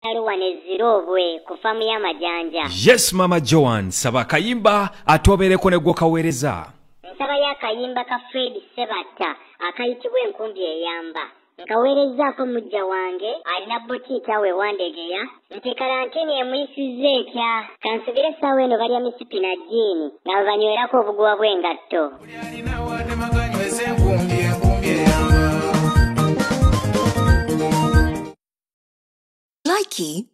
Yaluwane zirobwe kufamu y'amajanja. Yes Mama Joan, saba kayimba atobereko ne gwokaweereza. Nsaba ya kayimba ka Fred Sebata akayitibwa enkumbi eyamba. Nkaweerezaako mujja wange alina butiika we wandegeya nti karantini emuyisiza etya kansubire essaawa eno balya misipi na jjiini nga bwe banywerako obuguwa bw'engatto. Likey